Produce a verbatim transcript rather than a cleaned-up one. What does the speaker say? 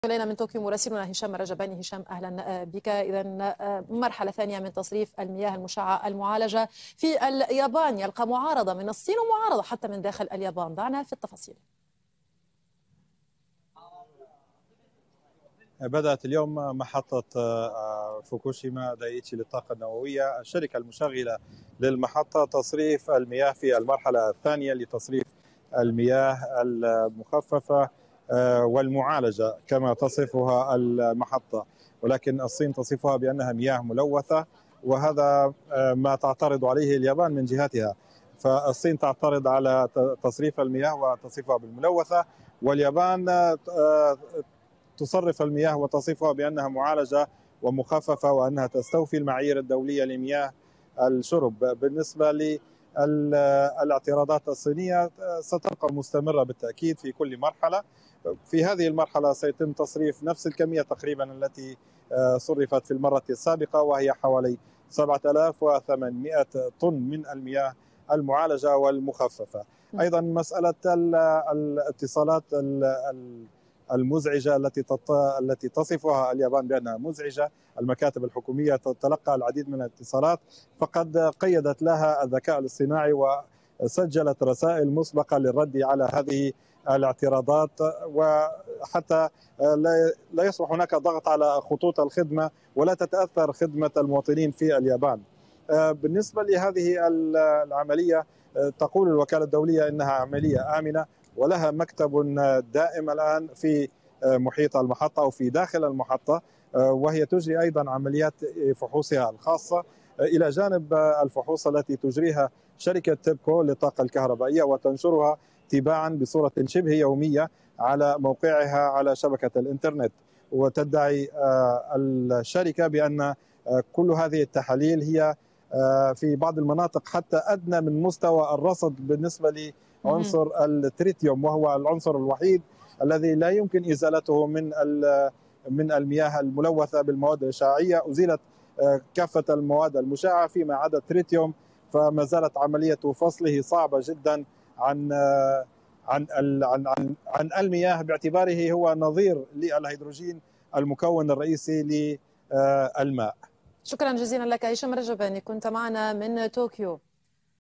إلينا من طوكيو مراسلنا هشام رجباني. هشام، أهلا بك. إذا مرحلة ثانية من تصريف المياه المشعة المعالجة في اليابان يلقى معارضة من الصين ومعارضة حتى من داخل اليابان. ضعنا في التفاصيل. بدأت اليوم محطة فوكوشيما دايتشي للطاقة النووية، الشركة المشغلة للمحطة، تصريف المياه في المرحلة الثانية لتصريف المياه المخففة والمعالجة كما تصفها المحطة، ولكن الصين تصفها بأنها مياه ملوثة، وهذا ما تعترض عليه اليابان من جهتها. فالصين تعترض على تصريف المياه وتصفها بالملوثة، واليابان تصرف المياه وتصفها بأنها معالجة ومخففة وأنها تستوفي المعايير الدولية لمياه الشرب. بالنسبة للاعتراضات الصينية ستبقى مستمرة بالتأكيد في كل مرحلة. في هذه المرحلة سيتم تصريف نفس الكمية تقريبا التي صرفت في المرة السابقة، وهي حوالي سبعة آلاف وثمانمئة طن من المياه المعالجة والمخففة. أيضا مسألة الاتصالات المزعجة التي التي تصفها اليابان بأنها مزعجة، المكاتب الحكومية تتلقى العديد من الاتصالات، فقد قيدت لها الذكاء الاصطناعي وسجلت رسائل مسبقة للرد على هذه الاعتراضات، وحتى لا يصبح هناك ضغط على خطوط الخدمة ولا تتأثر خدمة المواطنين في اليابان. بالنسبة لهذه العملية، تقول الوكالة الدولية إنها عملية آمنة ولها مكتب دائم الآن في محيط المحطة أو في داخل المحطة، وهي تجري أيضا عمليات فحوصها الخاصة إلى جانب الفحوص التي تجريها شركة تيبكو للطاقة الكهربائية وتنشرها تباعا بصورة شبه يومية على موقعها على شبكة الإنترنت. وتدعي الشركة بأن كل هذه التحاليل هي في بعض المناطق حتى أدنى من مستوى الرصد بالنسبة لعنصر التريتيوم، وهو العنصر الوحيد الذي لا يمكن إزالته من من المياه الملوثة بالمواد الإشعاعية. أزيلت كافة المواد المشعة فيما عدا التريتيوم، فما زالت عملية فصله صعبة جدا عن عن عن عن, عن المياه، باعتباره هو نظير للهيدروجين المكون الرئيسي للماء. شكرا جزيلا لك هشام رجباني، كنت معنا من طوكيو.